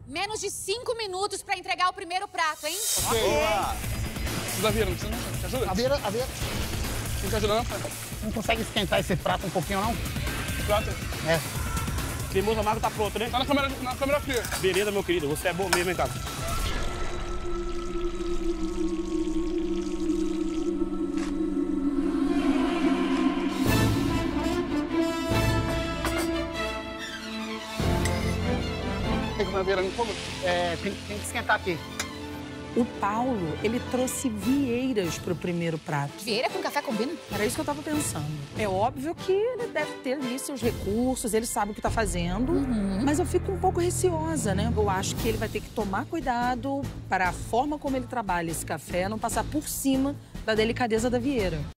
Menos de 5 minutos pra entregar o primeiro prato, hein? Ok. Da Vieira, não precisa não? Te ajuda? A Vieira. Não te ajuda não, pai? Não consegue esquentar esse prato um pouquinho, não? Prato. É. Cremoso amargo tá pronto, né? Tá na câmera fria. Beleza, meu querido. Você é bom mesmo, hein, cara? Tem que comer a Vieira no fogo? É, tem que esquentar aqui. O Paulo, ele trouxe vieiras pro primeiro prato. Vieira com café combina? Era isso que eu tava pensando. É óbvio que ele deve ter ali seus recursos, ele sabe o que tá fazendo, mas eu fico um pouco receosa, né? Eu acho que ele vai ter que tomar cuidado para a forma como ele trabalha esse café não passar por cima da delicadeza da Vieira.